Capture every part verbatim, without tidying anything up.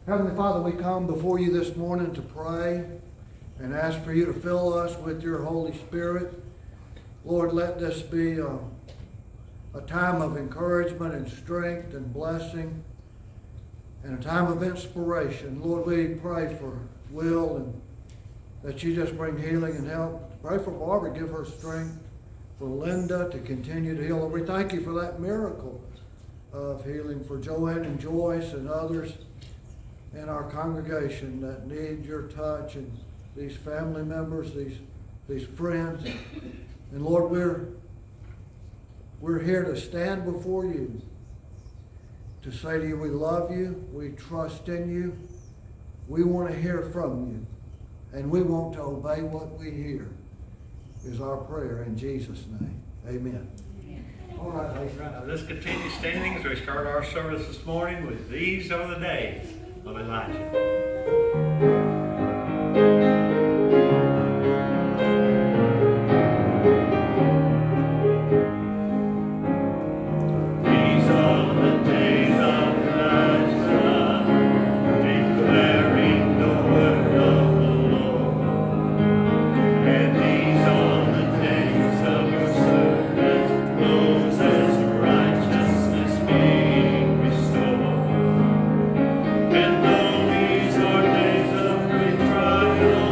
Heavenly Father, we come before you this morning to pray and ask for you to fill us with your Holy Spirit. Lord, let this be a, a time of encouragement and strength and blessing and a time of inspiration. Lord, we pray for Will and that you just bring healing and help. Pray for Barbara, give her strength. For Linda to continue to heal. Lord, we thank you for that miracle of healing for Joanne and Joyce and others in our congregation that need your touch, and these family members, these these friends. And Lord, we're we're here to stand before you to say to you, we love you, we trust in you, we want to hear from you, and we want to obey what we hear, is our prayer in Jesus' name. Amen. All right, ladies. Right, now let's continue standing as we start our service this morning with These Are the Days of Elijah. And though these are days of great trial,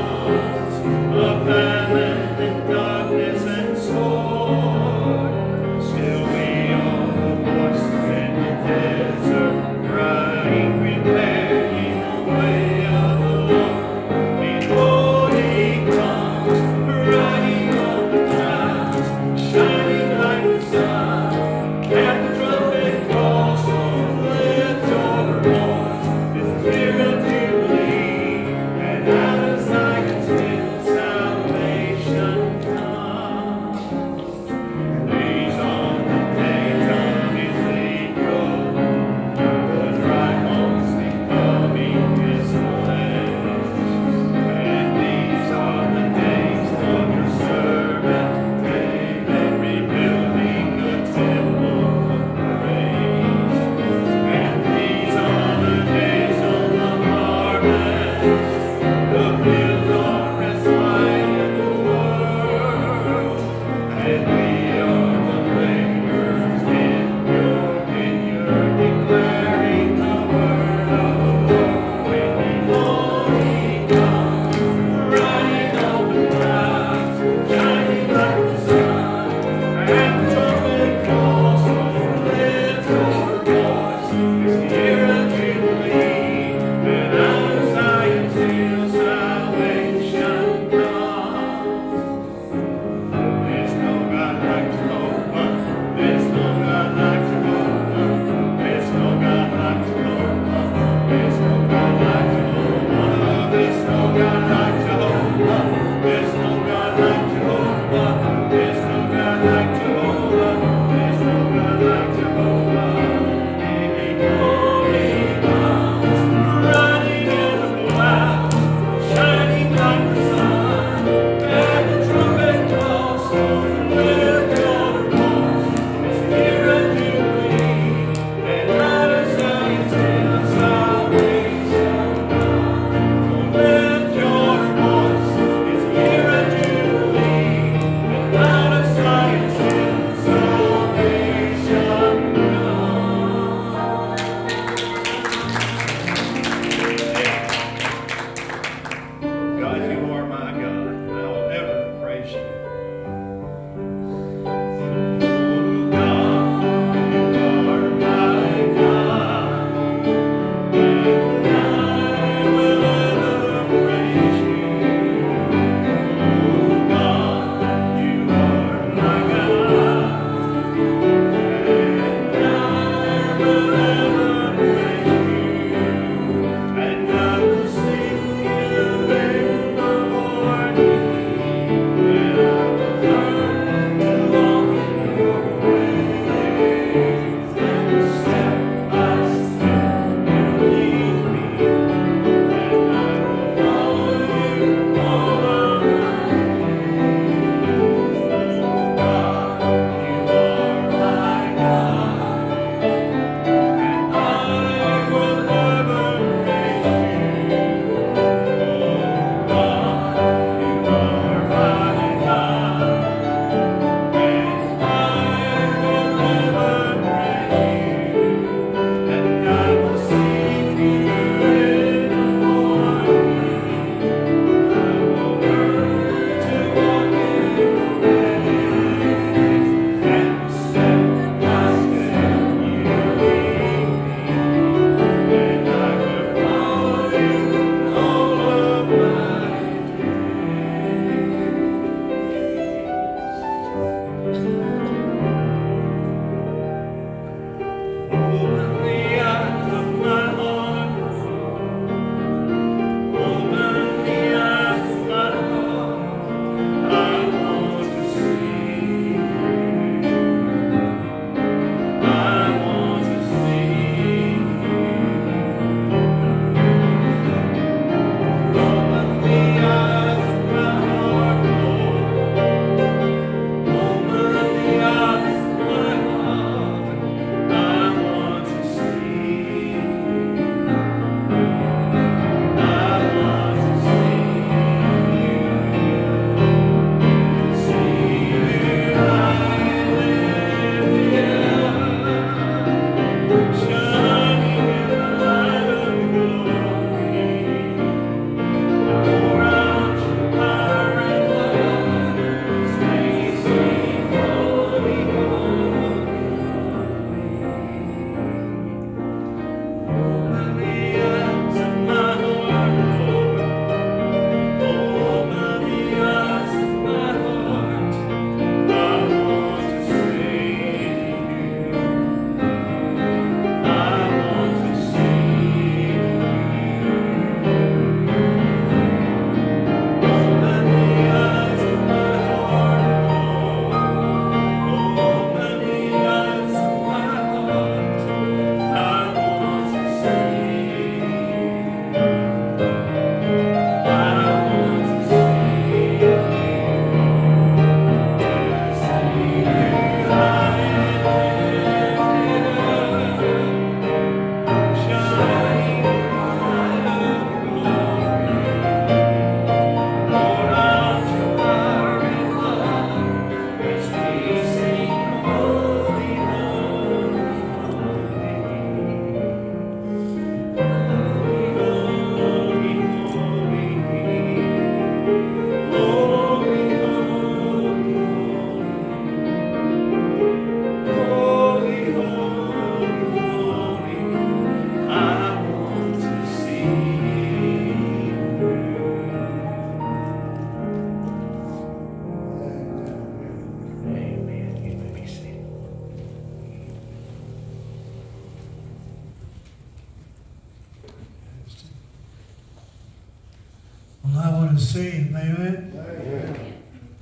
Sing, amen. Amen.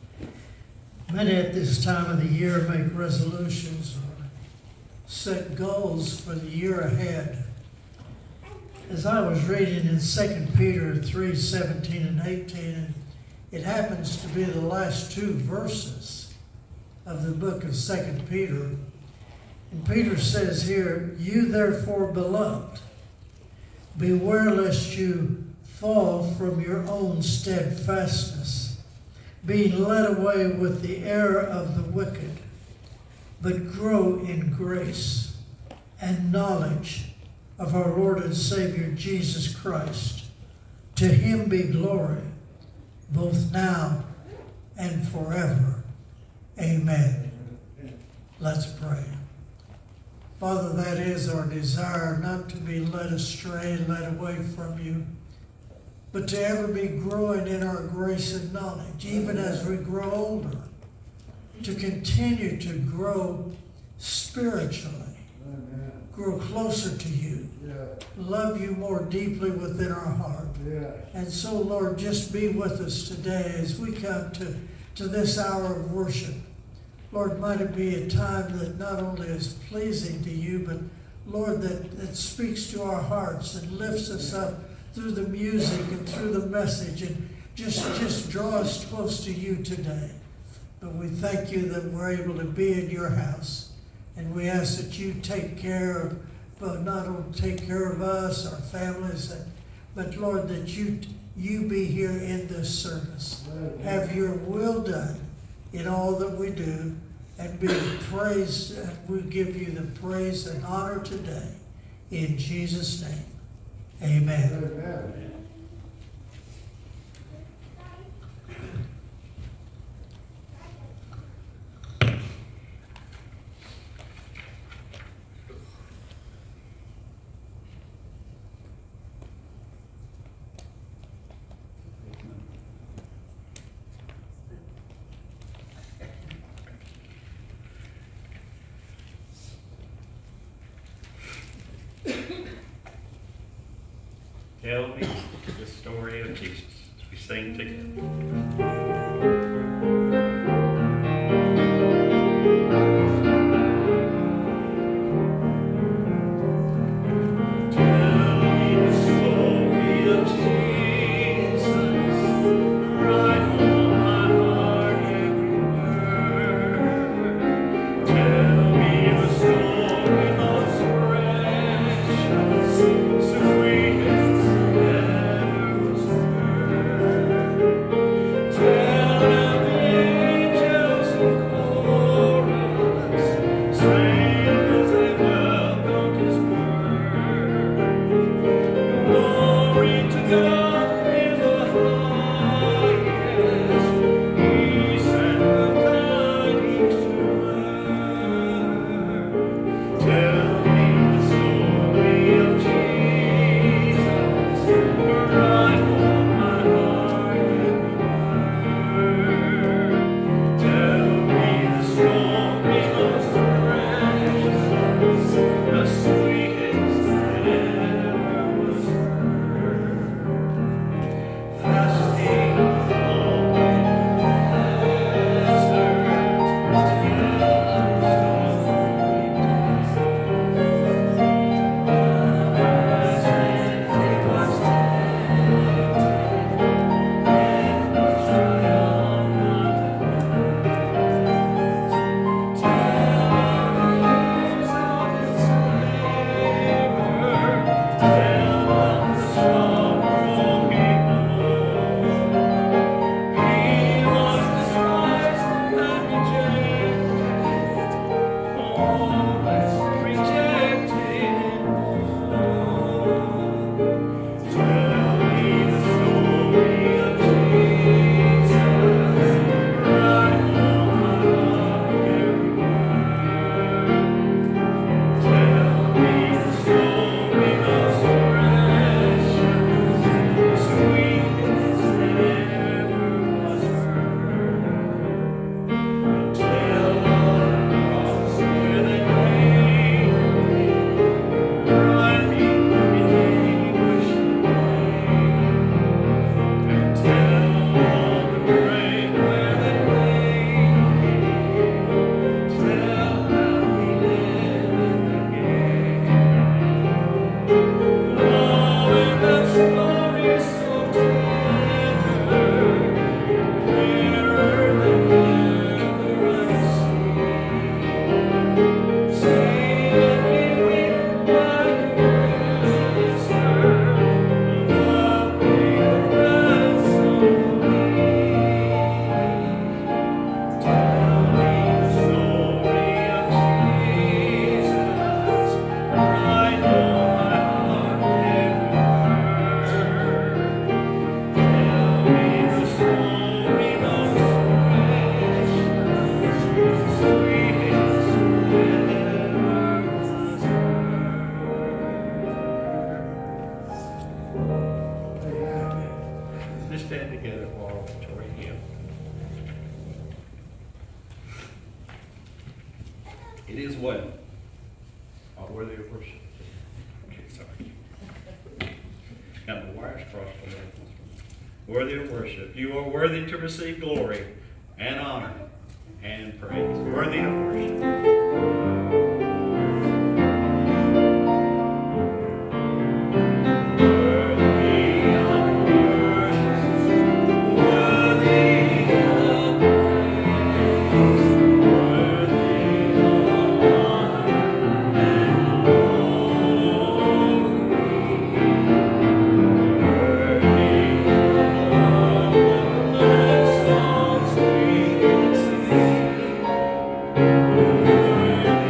Many at this time of the year make resolutions or set goals for the year ahead. As I was reading in Second Peter three, seventeen and eighteen, and it happens to be the last two verses of the book of Second Peter. And Peter says here, "You therefore, beloved, beware lest you fall from your own steadfastness, being led away with the error of the wicked, but grow in grace and knowledge of our Lord and Savior Jesus Christ. To him be glory, both now and forever. Amen." Let's pray. Father, that is our desire, not to be led astray, led away from you, but to ever be growing in our grace and knowledge, even as we grow older, to continue to grow spiritually, Amen. Grow closer to you, yeah. Love you more deeply within our heart. Yeah. And so, Lord, just be with us today as we come to, to this hour of worship. Lord, might it be a time that not only is pleasing to you, but, Lord, that, that speaks to our hearts and lifts us up through the music and through the message, and just, just draw us close to you today. But we thank you that we're able to be in your house, and we ask that you take care of, but not only take care of us, our families, and, but Lord, that you, you be here in this service. Have your will done in all that we do, and be praised, and we give you the praise and honor today. In Jesus' name. Amen. Amen. Tell me the story of Jesus as we sing together. It is well. Not worthy of worship. Okay, sorry. Got my wires crossed for that. Worthy of worship. You are worthy to receive glory and honor and praise. Worthy of worship. Worthy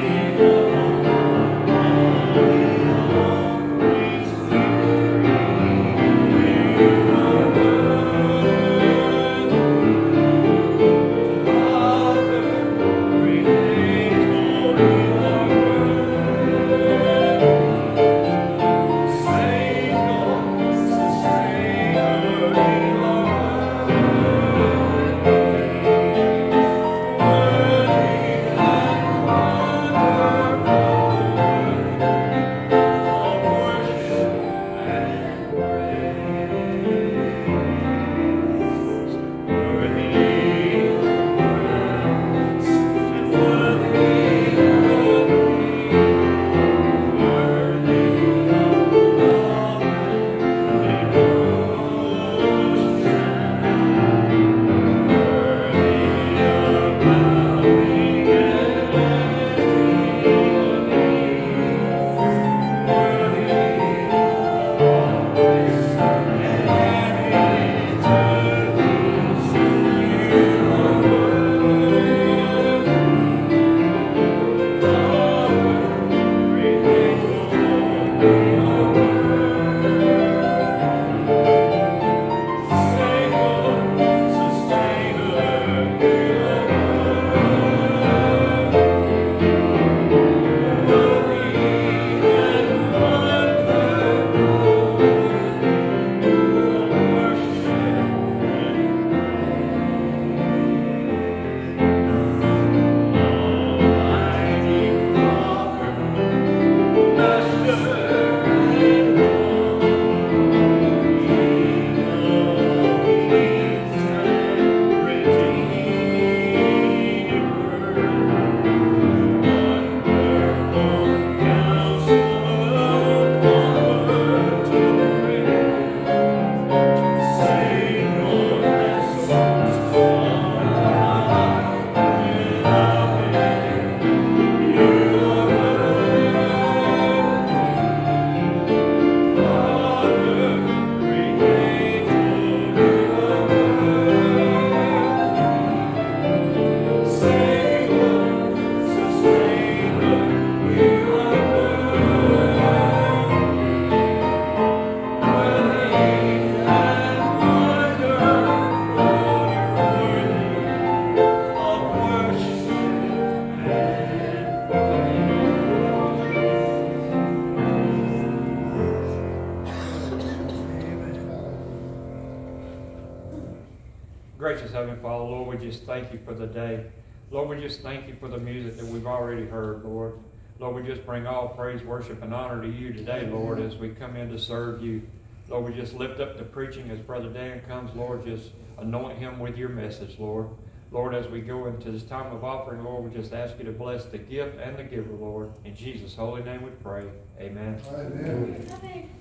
Gracious Heavenly Father, Lord, we just thank you for the day. Lord, we just thank you for the music that we've already heard, Lord. Lord, we just bring all praise, worship, and honor to you today, Lord, as we come in to serve you. Lord, we just lift up the preaching as Brother Dan comes, Lord, just anoint him with your message, Lord. Lord, as we go into this time of offering, Lord, we just ask you to bless the gift and the giver, Lord. In Jesus' holy name we pray. Amen. Amen. Amen.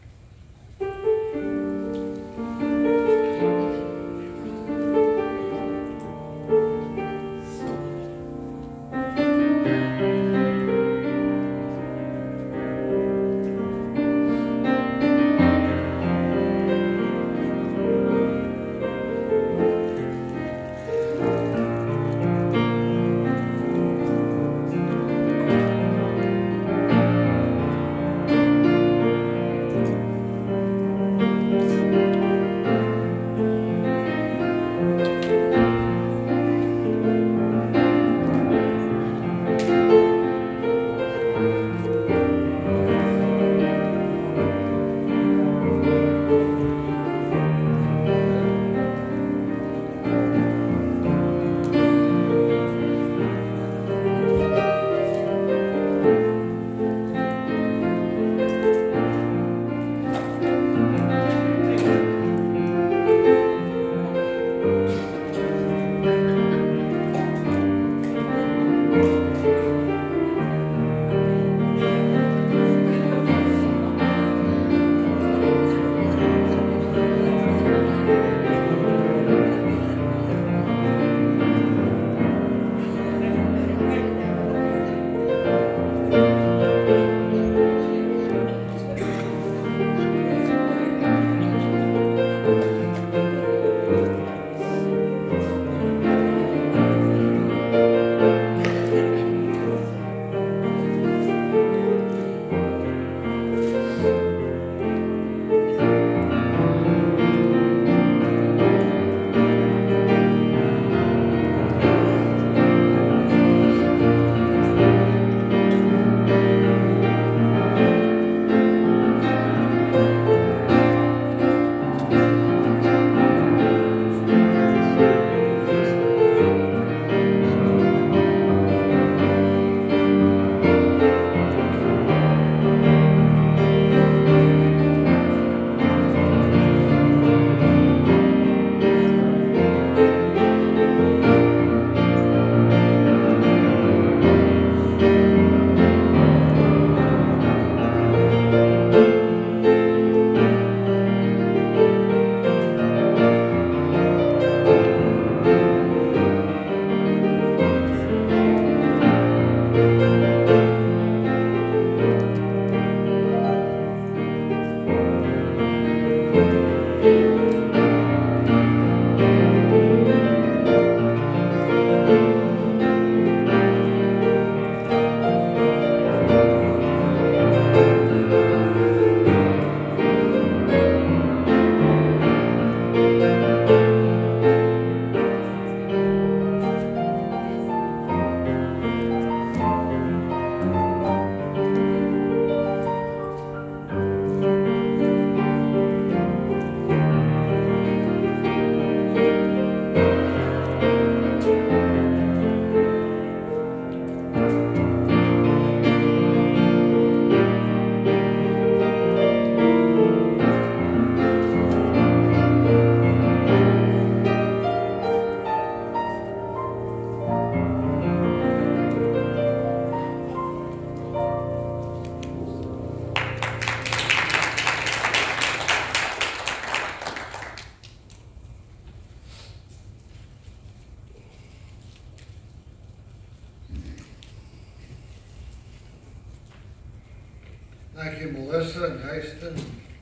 Thank you, Melissa and Haston,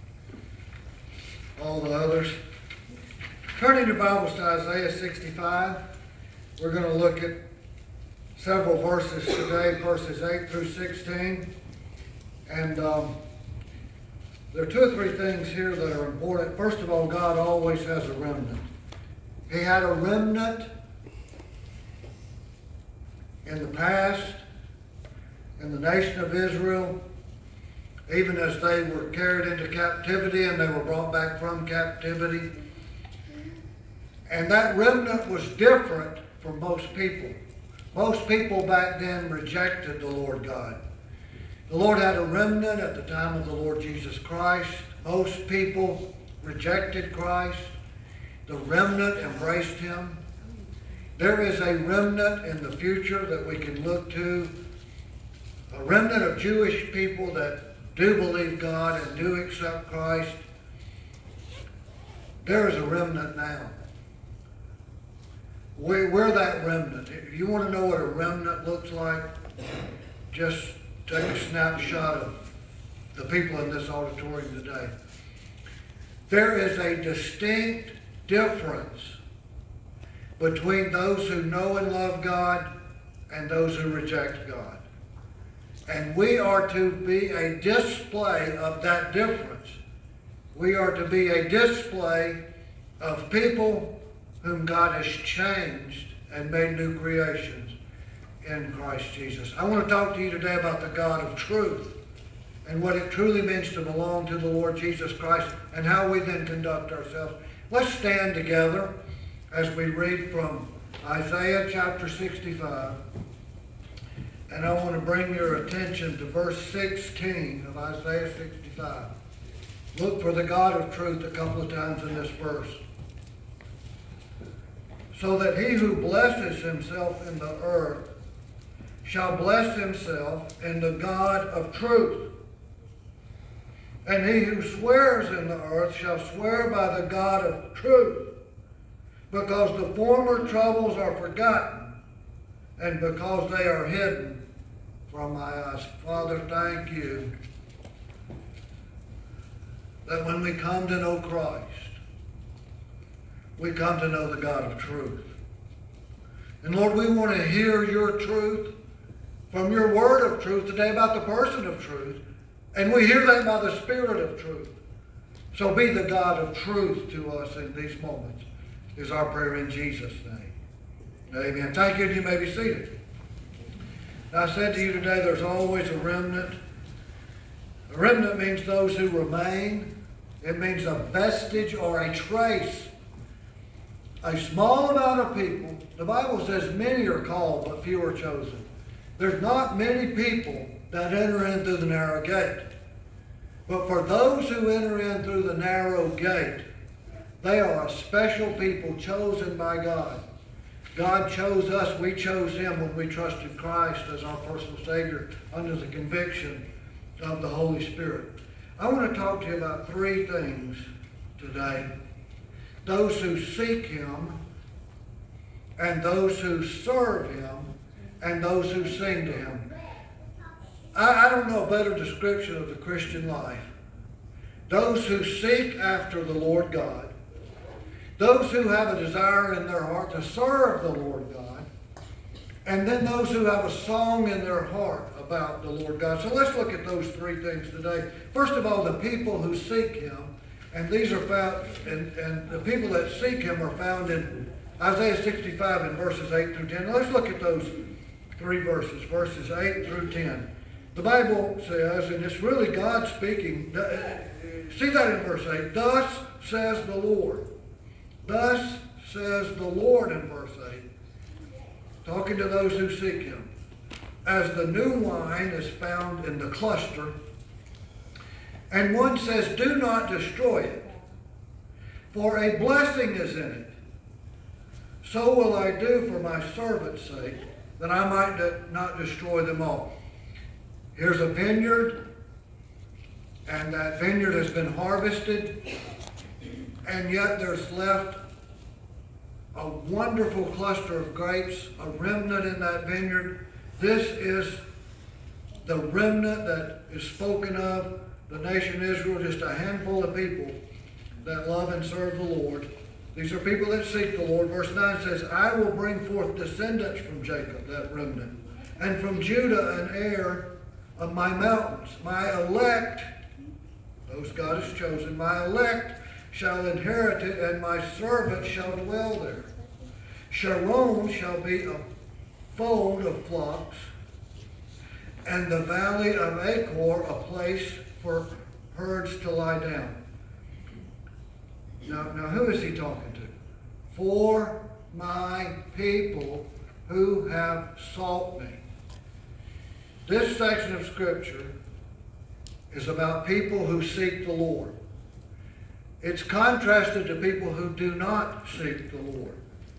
all the others. Turning your Bibles to Isaiah sixty-five, we're going to look at several verses today, verses eight through sixteen. And um, there are two or three things here that are important. First of all, God always has a remnant. He had a remnant in the past, in the nation of Israel, even as they were carried into captivity and they were brought back from captivity. And that remnant was different from most people. Most people back then rejected the Lord God. The Lord had a remnant at the time of the Lord Jesus Christ. Most people rejected Christ. The remnant embraced him. There is a remnant in the future that we can look to. A remnant of Jewish people that do believe God and do accept Christ. There is a remnant now. We're, we're that remnant. If you want to know what a remnant looks like, just take a snapshot of the people in this auditorium today. There is a distinct difference between those who know and love God and those who reject God. And we are to be a display of that difference. We are to be a display of people whom God has changed and made new creations in Christ Jesus. I want to talk to you today about the God of truth and what it truly means to belong to the Lord Jesus Christ and how we then conduct ourselves. Let's stand together as we read from Isaiah chapter sixty-five. And I want to bring your attention to verse sixteen of Isaiah sixty-five. Look for the God of truth a couple of times in this verse. So that he who blesses himself in the earth shall bless himself in the God of truth. And he who swears in the earth shall swear by the God of truth, because the former troubles are forgotten, and because they are hidden from my eyes. Father, thank you that when we come to know Christ, we come to know the God of truth. And Lord, we want to hear your truth from your word of truth today about the person of truth. And we hear that by the Spirit of truth. So be the God of truth to us in these moments, is our prayer in Jesus' name. Amen. Thank you, and you may be seated. Now, I said to you today, there's always a remnant. A remnant means those who remain. It means a vestige or a trace. A small amount of people. The Bible says many are called, but few are chosen. There's not many people that enter in through the narrow gate. But for those who enter in through the narrow gate, they are a special people chosen by God. God chose us. We chose him when we trusted Christ as our personal Savior under the conviction of the Holy Spirit. I want to talk to you about three things today. Those who seek him, and those who serve him, and those who sing to him. I, I don't know a better description of the Christian life. Those who seek after the Lord God, those who have a desire in their heart to serve the Lord God, and then those who have a song in their heart about the Lord God. So let's look at those three things today. First of all, the people who seek him, and these are found, and, and the people that seek him are found in Isaiah sixty-five in verses eight through ten. Now let's look at those three verses, verses eight through ten. The Bible says, and it's really God speaking, see that in verse eight, thus says the Lord. Thus says the Lord in verse eight, talking to those who seek him. As the new wine is found in the cluster, and one says, do not destroy it, for a blessing is in it. So will I do for my servant's sake, that I might not destroy them all. Here's a vineyard, and that vineyard has been harvested, and yet there's left a wonderful cluster of grapes, a remnant in that vineyard. This is the remnant that is spoken of, the nation Israel, just a handful of people that love and serve the Lord. These are people that seek the Lord. Verse nine says, I will bring forth descendants from Jacob, that remnant, and from Judah an heir of my mountains. My elect, those God has chosen, my elect shall inherit it, and my servant shall dwell there. Sharon shall be a fold of flocks, and the valley of Achor a place for herds to lie down. Now, now who is he talking to? for my people who have sought me. This section of Scripture is about people who seek the Lord. It's contrasted to people who do not seek the Lord.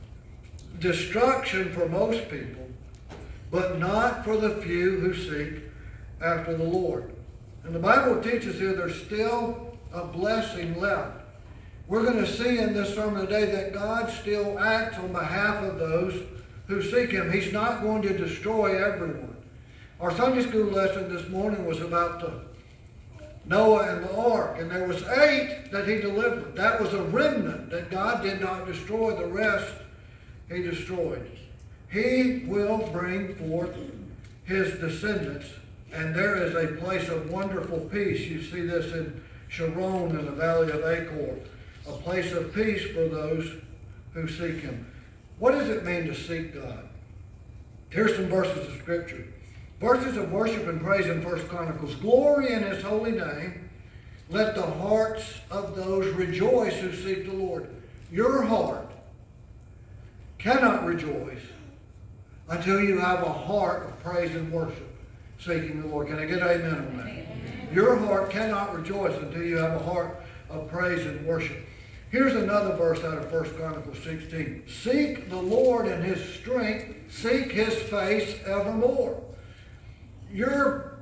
Destruction for most people, but not for the few who seek after the Lord. And the Bible teaches here there's still a blessing left. We're going to see in this sermon today that God still acts on behalf of those who seek Him. He's not going to destroy everyone. Our Sunday school lesson this morning was about the Noah and the ark, and there was eight that He delivered. That was a remnant that God did not destroy. The rest He destroyed. He will bring forth His descendants, and there is a place of wonderful peace. You see this in Sharon in the valley of Achor, a place of peace for those who seek Him. What does it mean to seek God? Here's some verses of Scripture. Verses of worship and praise in First Chronicles. Glory in His holy name. Let the hearts of those rejoice who seek the Lord. Your heart cannot rejoice until you have a heart of praise and worship, seeking the Lord. Can I get amen on that? Amen. Your heart cannot rejoice until you have a heart of praise and worship. Here's another verse out of First Chronicles sixteen. Seek the Lord in His strength. Seek His face evermore. Your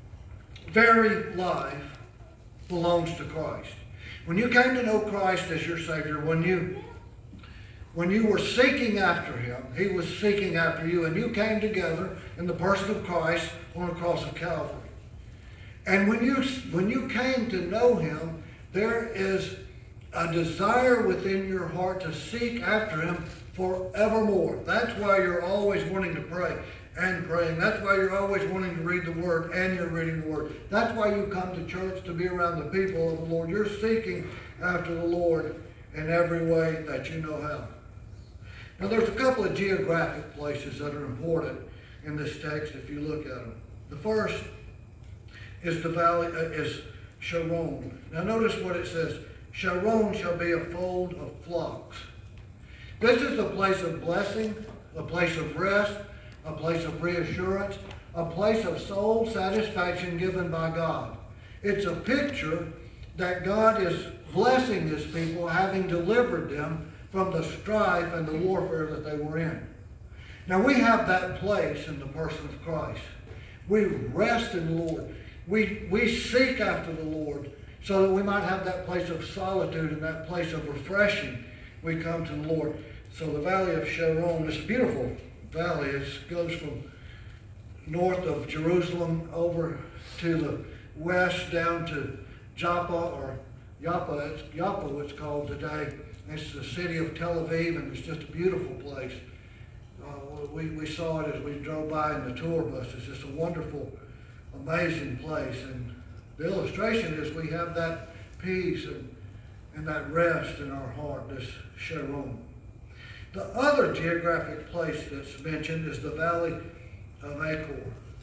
very life belongs to Christ. When you came to know Christ as your Savior, when you when you were seeking after Him, He was seeking after you, and you came together in the person of Christ on the cross of Calvary. And when you when you came to know Him, there is a desire within your heart to seek after Him forevermore. That's why you're always wanting to pray and praying. That's why you're always wanting to read the Word and you're reading the Word. That's why you come to church, to be around the people of the Lord. You're seeking after the Lord in every way that you know how. Now there's a couple of geographic places that are important in this text if you look at them. The first is the valley, uh, is Sharon. Now notice what it says. Sharon shall be a fold of flocks. This is a place of blessing, a place of rest, a place of reassurance, a place of soul satisfaction given by God. It's a picture that God is blessing His people, having delivered them from the strife and the warfare that they were in. Now we have that place in the person of Christ. We rest in the Lord. We, we seek after the Lord so that we might have that place of solitude and that place of refreshing. We come to the Lord. So the valley of Sharon, this beautiful valley, it goes from north of Jerusalem over to the west down to Joppa, or Joppa, it's, Joppa it's called today. It's the city of Tel Aviv, and it's just a beautiful place. Uh, we, we saw it as we drove by in the tour bus. It's just a wonderful, amazing place. And the illustration is we have that peace and, and that rest in our heart, this Sharon. The other geographic place that's mentioned is the Valley of Achor.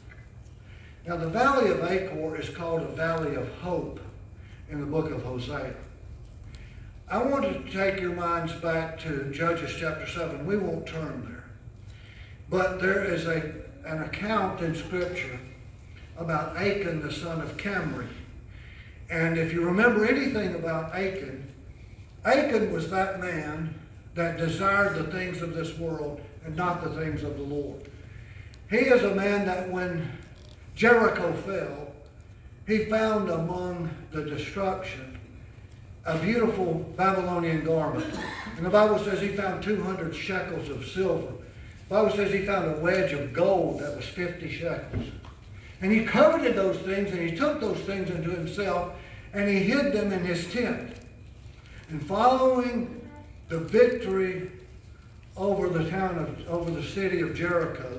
Now the Valley of Achor is called a Valley of Hope in the book of Hosea. I want to take your minds back to Judges chapter seven. We won't turn there. But there is a, an account in Scripture about Achan, the son of Camri. And if you remember anything about Achan, Achan was that man that desired the things of this world and not the things of the Lord. He is a man that when Jericho fell, he found among the destruction a beautiful Babylonian garment. And the Bible says he found two hundred shekels of silver. The Bible says he found a wedge of gold that was fifty shekels. And he coveted those things, and he took those things into himself, and he hid them in his tent. And following the victory over the town of, over the city of Jericho,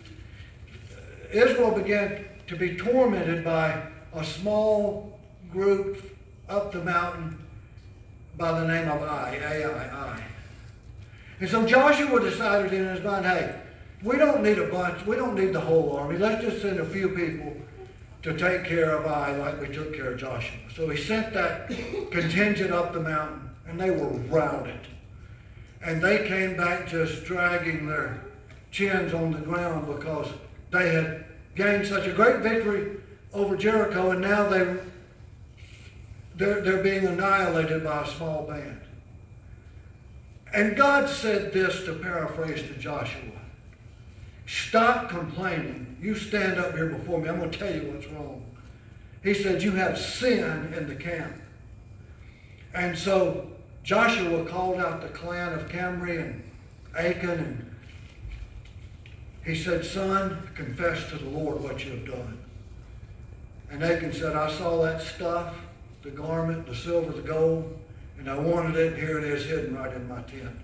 Israel began to be tormented by a small group up the mountain by the name of Ai, A I, Ai. And so Joshua decided in his mind, hey, we don't need a bunch, we don't need the whole army. Let's just send a few people to take care of Ai like we took care of Joshua. So he sent that contingent up the mountain, and they were routed. And they came back just dragging their chins on the ground because they had gained such a great victory over Jericho, and now they, they're, they're being annihilated by a small band. And God said this, to paraphrase to Joshua: stop complaining. You stand up here before me. I'm going to tell you what's wrong. He said, you have sin in the camp. And so Joshua called out the clan of Camry and Achan, and he said, son, confess to the Lord what you have done. And Achan said, I saw that stuff, the garment, the silver, the gold, and I wanted it, and here it is hidden right in my tent.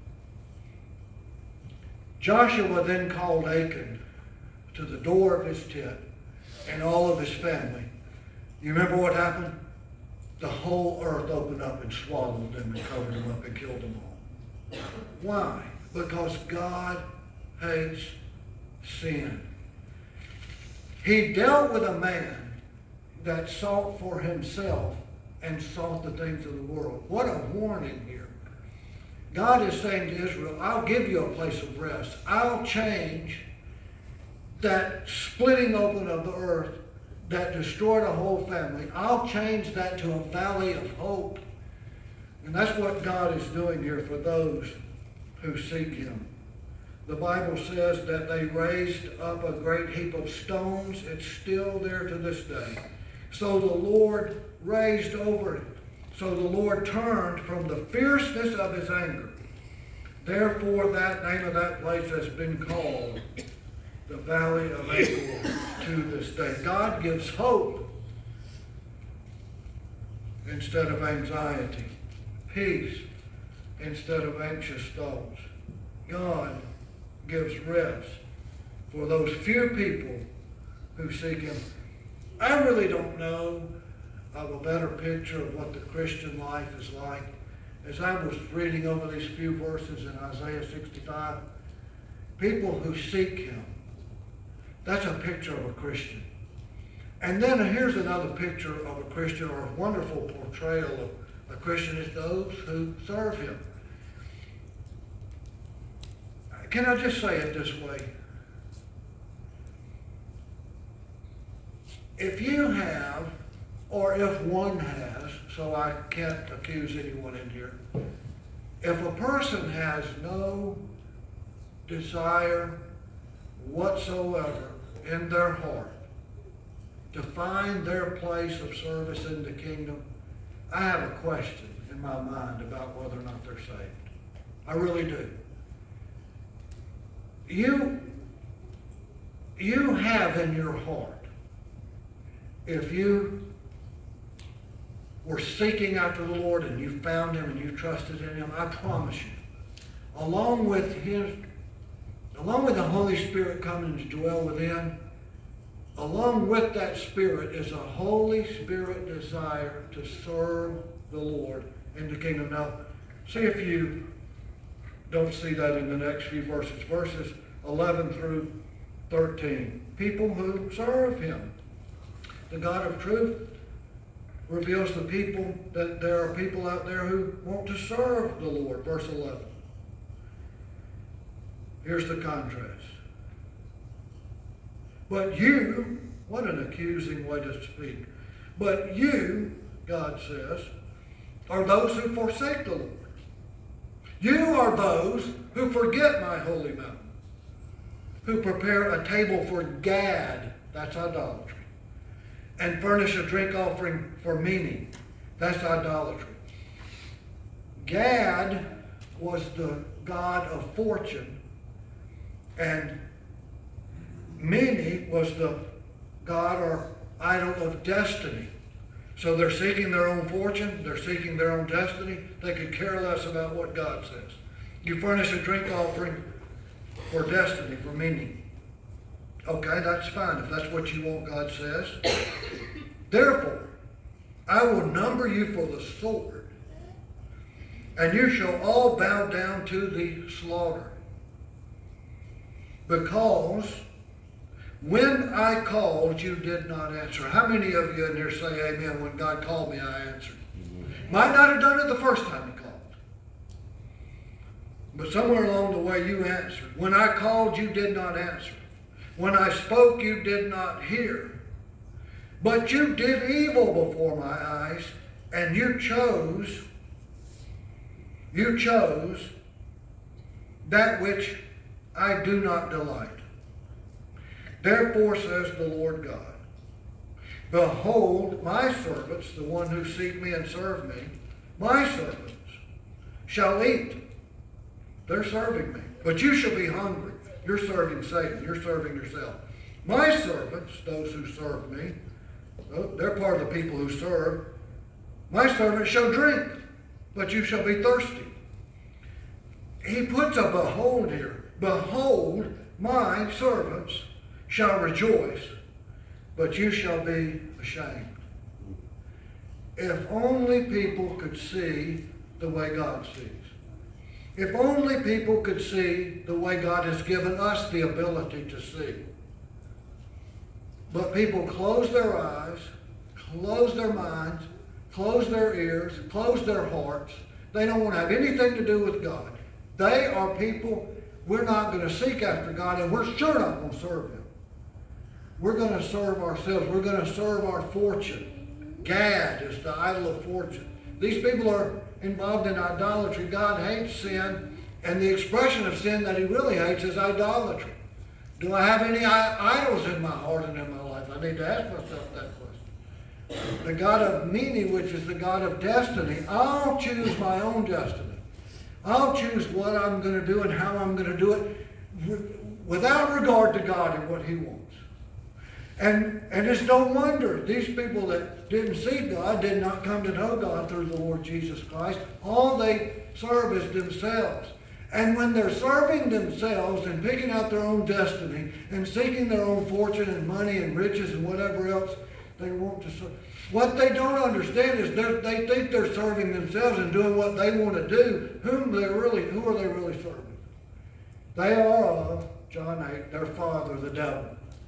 Joshua then called Achan to the door of his tent and all of his family. You remember what happened? The whole earth opened up and swallowed them and covered them up and killed them all. Why? Because God hates sin. He dealt with a man that sought for himself and sought the things of the world. What a warning here. God is saying to Israel, I'll give you a place of rest. I'll change that splitting open of the earth that destroyed a whole family. I'll change that to a valley of hope. And that's what God is doing here for those who seek him. The Bible says that they raised up a great heap of stones. It's still there to this day. So the Lord raised over it. So the Lord turned from the fierceness of his anger. Therefore, that name of that place has been called the Valley of Achor to this day. God gives hope instead of anxiety, peace instead of anxious thoughts. God gives rest for those few people who seek him. I really don't know of a better picture of what the Christian life is like. As I was reading over these few verses in Isaiah sixty-five, people who seek him, that's a picture of a Christian. And then here's another picture of a Christian, or a wonderful portrayal of a Christian, is those who serve him. Can I just say it this way? If you have, or if one has, so I can't accuse anyone in here, if a person has no desire whatsoever in their heart to find their place of service in the kingdom, I have a question in my mind about whether or not they're saved. I really do. You, you have in your heart, if you were seeking after the Lord and you found him and you trusted in him, I promise you, along with his, along with the Holy Spirit coming to dwell within, along with that Spirit is a Holy Spirit desire to serve the Lord in the kingdom. Now, see if you don't see that in the next few verses. Verses eleven through thirteen. People who serve him. The God of truth reveals to people that there are people out there who want to serve the Lord. Verse eleven. Here's the contrast. But you, what an accusing way to speak. But you, God says, are those who forsake the Lord. You are those who forget my holy mountain, who prepare a table for Gad, that's idolatry, and furnish a drink offering for Mene, that's idolatry. Gad was the god of fortune, and Mene was the god or idol of destiny. So they're seeking their own fortune, they're seeking their own destiny. They could care less about what God says. You furnish a drink offering for destiny, for Mene. Okay, that's fine if that's what you want, God says. Therefore, I will number you for the sword, and you shall all bow down to the slaughter. Because when I called, you did not answer. How many of you in here say amen? When God called me, I answered. Might not have done it the first time he called. But somewhere along the way you answered. When I called, you did not answer. When I spoke, you did not hear. But you did evil before my eyes, and you chose, you chose that which I do not delight. Therefore says the Lord God, behold, my servants, the one who seek me and serve me, my servants shall eat. They're serving me. But you shall be hungry. You're serving Satan. You're serving yourself. My servants, those who serve me, they're part of the people who serve. My servants shall drink, but you shall be thirsty. He puts a behold here. Behold, my servants shall rejoice, but you shall be ashamed. If only people could see the way God sees. If only people could see the way God has given us the ability to see. But people close their eyes, close their minds, close their ears, close their hearts. They don't want to have anything to do with God. They are people, we're not going to seek after God, and we're sure not going to serve Him. We're going to serve ourselves. We're going to serve our fortune. Gad is the idol of fortune. These people are involved in idolatry. God hates sin, and the expression of sin that He really hates is idolatry. Do I have any idols in my heart and in my life? I need to ask myself that question. The God of meaning, which is the God of destiny, I'll choose my own destiny. I'll choose what I'm going to do and how I'm going to do it without regard to God and what He wants. And, and it's no wonder these people that didn't see God did not come to know God through the Lord Jesus Christ. All they serve is themselves. And when they're serving themselves and picking out their own destiny and seeking their own fortune and money and riches and whatever else they want to serve, what they don't understand is they think they're serving themselves and doing what they want to do. Whom they really, who are they really serving? They are of, John eight, their father, the devil.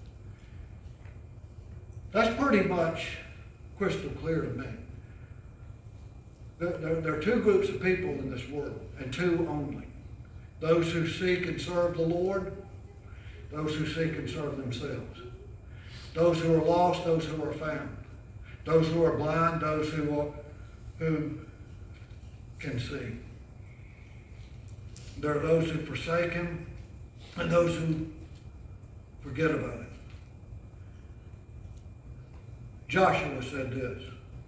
That's pretty much crystal clear to me. There, there, there are two groups of people in this world, and two only. Those who seek and serve the Lord, those who seek and serve themselves. Those who are lost, those who are found. Those who are blind, those who, are, who can see. There are those who forsake Him, and those who forget about it. Joshua said this,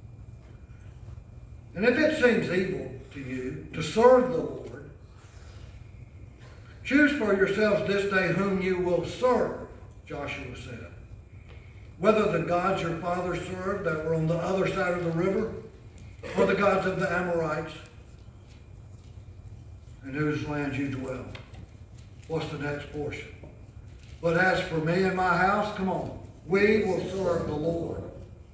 and if it seems evil to you to serve the Lord, choose for yourselves this day whom you will serve, Joshua said. Whether the gods your fathers served that were on the other side of the river, or the gods of the Amorites, in whose land you dwell. What's the next portion? But as for me and my house, come on, we will serve the Lord.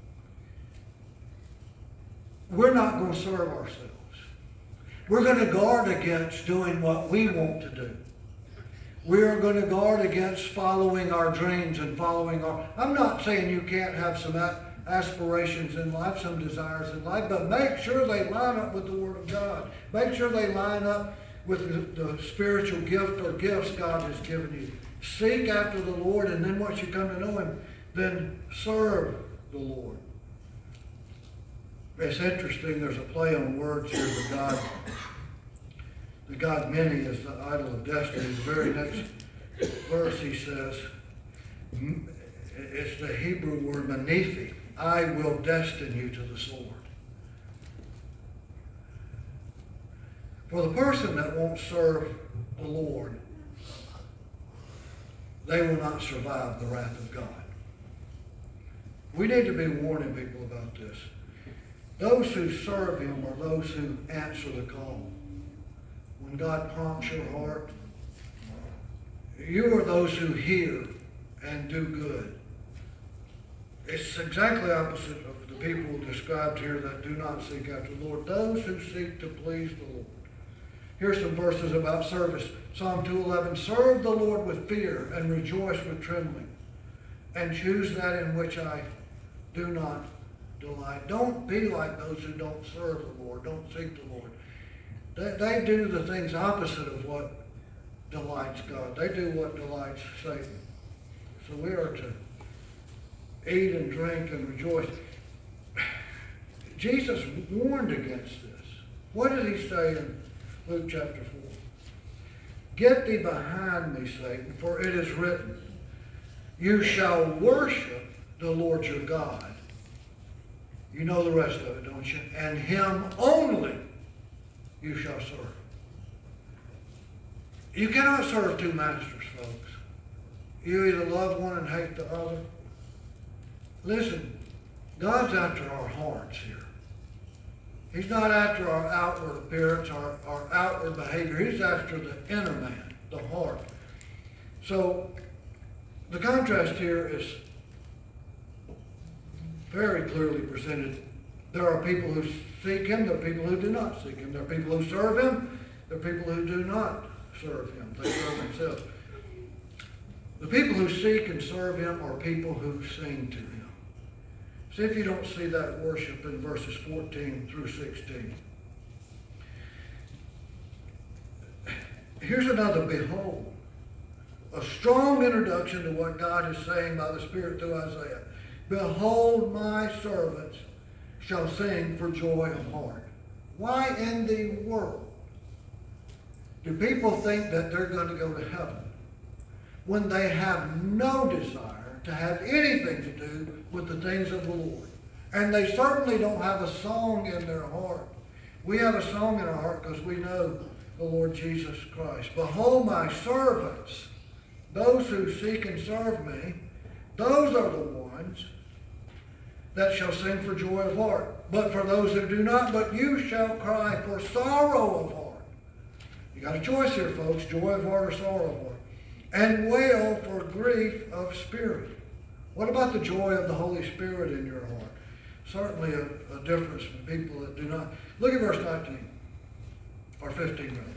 We're not going to serve ourselves. We're going to guard against doing what we want to do. We are going to guard against following our dreams and following our... I'm not saying you can't have some aspirations in life, some desires in life, but make sure they line up with the Word of God. Make sure they line up with the, the spiritual gift or gifts God has given you. Seek after the Lord, and then once you come to know Him, then serve the Lord. It's interesting, there's a play on words here. The God, the God many is the idol of destiny. The very next verse he says, it's the Hebrew word manifi. I will destine you to the sword. For the person that won't serve the Lord, they will not survive the wrath of God. We need to be warning people about this. Those who serve Him are those who answer the call. When God prompts your heart, you are those who hear and do good. It's exactly opposite of the people described here that do not seek after the Lord. Those who seek to please the Lord. Here's some verses about service. Psalm two eleven, serve the Lord with fear and rejoice with trembling, and choose that in which I do not delight. Don't be like those who don't serve the Lord, don't seek the Lord. They, they do the things opposite of what delights God. They do what delights Satan. So we are to eat and drink and rejoice. Jesus warned against this. What did he say in Luke chapter four? Get thee behind me, Satan, for it is written, you shall worship the Lord your God. You know the rest of it, don't you? And him only you shall serve. You cannot serve two masters, folks. You either love one and hate the other. Listen, God's after our hearts here. He's not after our outward appearance, our, our outward behavior. He's after the inner man, the heart. So, the contrast here is very clearly presented. There are people who seek him, there are people who do not seek him. There are people who serve him, there are people who do not serve him. They serve themselves. The people who seek and serve him are people who sing to him. See if you don't see that worship in verses fourteen through sixteen. Here's another behold. A strong introduction to what God is saying by the Spirit through Isaiah. Behold, my servants shall sing for joy of heart. Why in the world do people think that they're going to go to heaven when they have no desire to have anything to do with the things of the Lord? And they certainly don't have a song in their heart. We have a song in our heart because we know the Lord Jesus Christ. Behold, my servants, those who seek and serve me, those are the ones that shall sing for joy of heart. But for those who do not, but you shall cry for sorrow of heart. You got a choice here, folks, joy of heart or sorrow of heart. And wail for grief of spirit. What about the joy of the Holy Spirit in your heart? Certainly a, a difference from people that do not. Look at verse nineteen, or fifteen rather.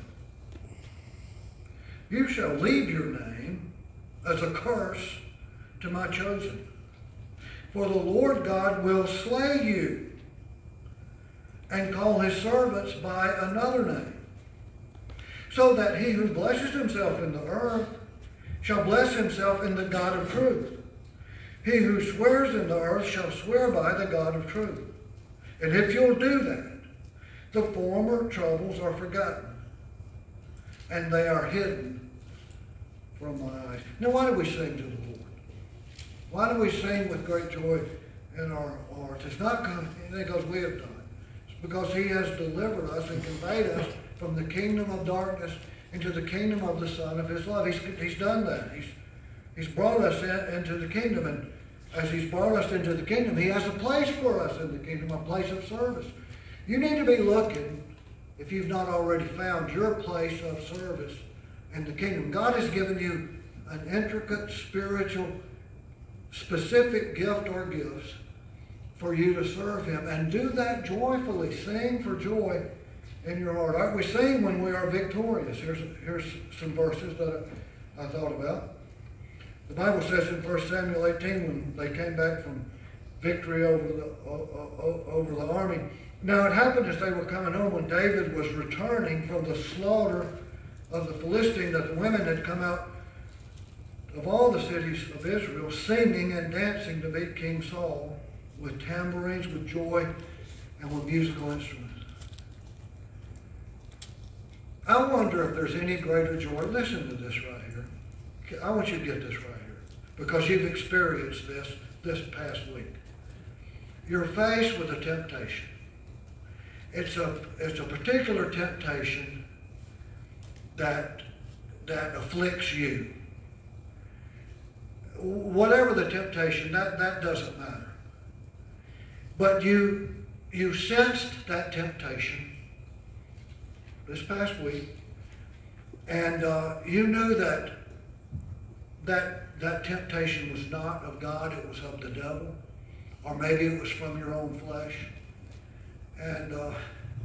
You shall leave your name as a curse to my chosen. For the Lord God will slay you and call his servants by another name, so that he who blesses himself in the earth shall bless himself in the God of truth. He who swears in the earth shall swear by the God of truth. And if you'll do that, the former troubles are forgotten, and they are hidden from my eyes. Now, why do we sing to the Lord? Why do we sing with great joy in our hearts? It's not because we have done it. It's because he has delivered us and conveyed us from the kingdom of darkness into the kingdom of the Son of his love. He's, he's done that. He's, he's brought us in, into the kingdom. And as he's brought us into the kingdom, he has a place for us in the kingdom, a place of service. You need to be looking, if you've not already found your place of service in the kingdom. God has given you an intricate, spiritual, specific gift or gifts for you to serve him. And do that joyfully. Sing for joy in your heart. Right? We sing when we are victorious. Here's, here's some verses that I, I thought about. The Bible says in First Samuel eighteen, when they came back from victory over the, o, o, over the army. Now it happened as they were coming home, when David was returning from the slaughter of the Philistines, that the women had come out of all the cities of Israel, singing and dancing to meet King Saul, with tambourines, with joy, and with musical instruments. I wonder if there's any greater joy. Listen to this right here. I want you to get this right here, because you've experienced this this past week. You're faced with a temptation. It's a, it's a particular temptation that, that afflicts you. Whatever the temptation, that, that doesn't matter. But you, you sensed that temptation this past week, and uh, you knew that, that that temptation was not of God, it was of the devil, or maybe it was from your own flesh. And uh,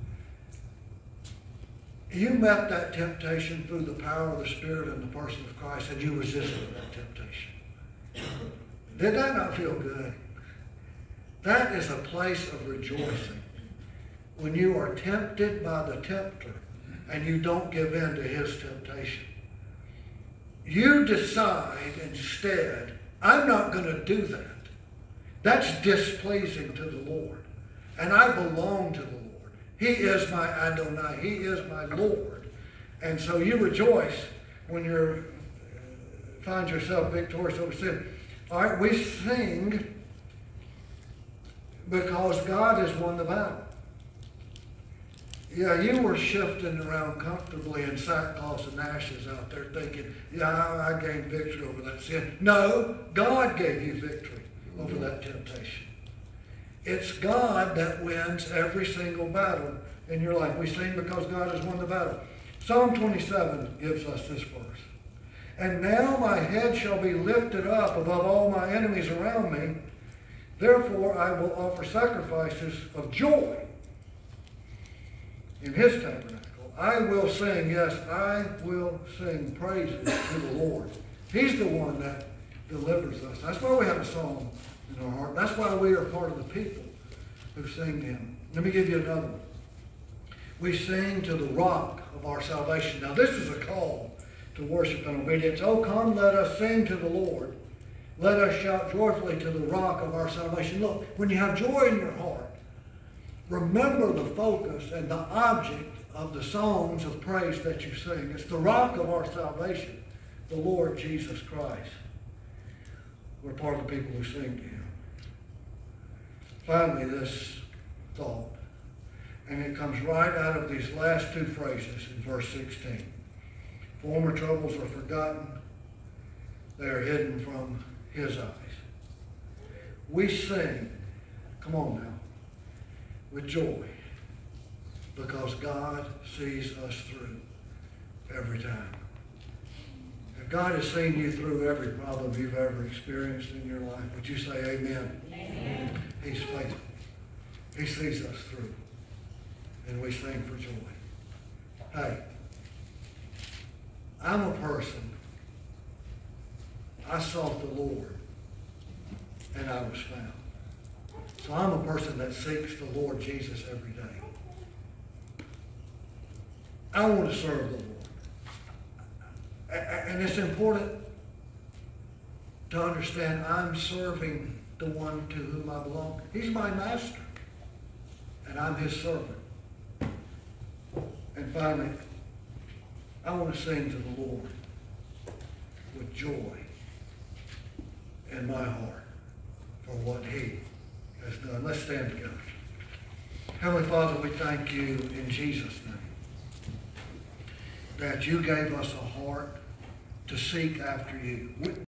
you met that temptation through the power of the Spirit and the person of Christ, and you resisted that temptation. Did that not feel good? That is a place of rejoicing. When you are tempted by the tempter, and you don't give in to his temptation. You decide instead, I'm not going to do that. That's displeasing to the Lord. And I belong to the Lord. He is my Adonai. He is my Lord. And so you rejoice when you find yourself victorious over sin. All right, we sing because God has won the battle. Yeah, you were shifting around comfortably in sackcloth and ashes out there thinking, yeah, I, I gained victory over that sin. No, God gave you victory over that temptation. It's God that wins every single battle in your life. We sing because God has won the battle. Psalm twenty-seven gives us this verse. And now my head shall be lifted up above all my enemies around me. Therefore I will offer sacrifices of joy in his tabernacle. I will sing, yes, I will sing praises to the Lord. He's the one that delivers us. That's why we have a song in our heart. That's why we are part of the people who sing to him. Let me give you another one. We sing to the rock of our salvation. Now this is a call to worship and obedience. Oh, come, let us sing to the Lord. Let us shout joyfully to the rock of our salvation. Look, when you have joy in your heart, remember the focus and the object of the songs of praise that you sing. It's the rock of our salvation, the Lord Jesus Christ. We're part of the people who sing to him. Finally, this thought, and it comes right out of these last two phrases in verse sixteen. Former troubles are forgotten. They are hidden from his eyes. We sing, come on now, with joy, because God sees us through every time. If God has seen you through every problem you've ever experienced in your life, would you say amen? Amen. He's faithful. He sees us through. And we sing for joy. Hey, I'm a person, I sought the Lord, and I was found. So I'm a person that seeks the Lord Jesus every day. I want to serve the Lord. And it's important to understand I'm serving the one to whom I belong. He's my master, and I'm his servant. And finally, I want to sing to the Lord with joy in my heart for what he has done. Let's stand together. Heavenly Father, we thank you in Jesus' name that you gave us a heart to seek after you.